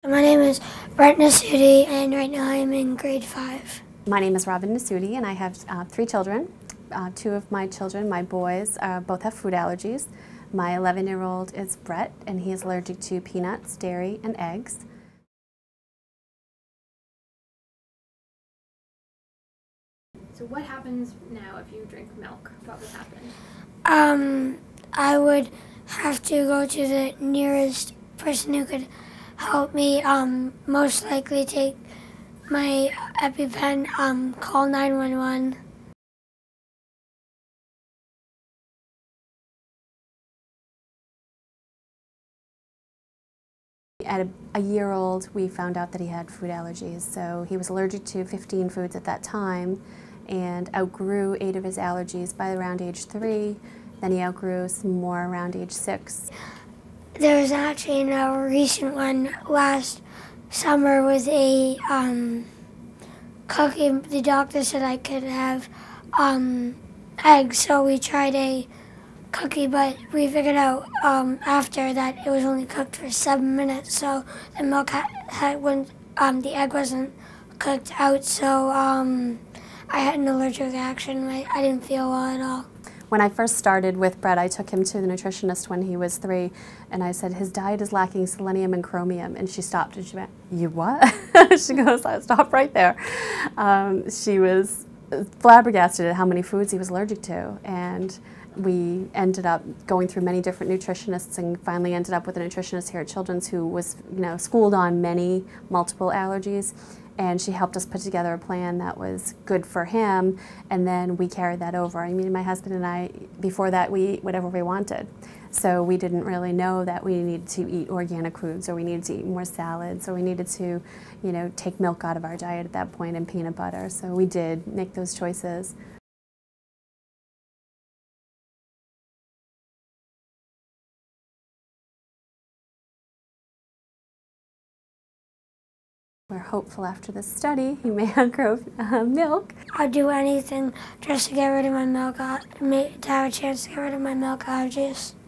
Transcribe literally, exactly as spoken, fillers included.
My name is Brett Nasuti, and right now I am in grade five. My name is Robin Nasuti, and I have uh, three children. Uh, two of my children, my boys, uh, both have food allergies. My eleven-year-old is Brett, and he is allergic to peanuts, dairy, and eggs. So what happens now if you drink milk? What would happen? Um, I would have to go to the nearest person who could help me, um, most likely take my EpiPen, um, call nine one one. At a, a year old, we found out that he had food allergies, so he was allergic to fifteen foods at that time and outgrew eight of his allergies by around age three. Then he outgrew some more around age six. There was actually a recent one last summer with a um, cookie. The doctor said I could have um, eggs, so we tried a cookie, but we figured out um, after that it was only cooked for seven minutes, so the milk had, had when um, the egg wasn't cooked out, so um, I had an allergic reaction. I, I didn't feel well at all. When I first started with Brett, I took him to the nutritionist when he was three, and I said, his diet is lacking selenium and chromium, and she stopped and she went, you what? She goes, I stopped right there. Um, she was flabbergasted at how many foods he was allergic to, and we ended up going through many different nutritionists and finally ended up with a nutritionist here at Children's who was, you know, schooled on many multiple allergies, and she helped us put together a plan that was good for him, and then we carried that over. I mean, my husband and I, before that, we ate whatever we wanted. So we didn't really know that we needed to eat organic foods, or we needed to eat more salads, or we needed to, you know, take milk out of our diet at that point and peanut butter. So we did make those choices. We're hopeful after this study he may outgrow uh, milk. I'd do anything just to get rid of my milk, to have a chance to get rid of my milk allergies.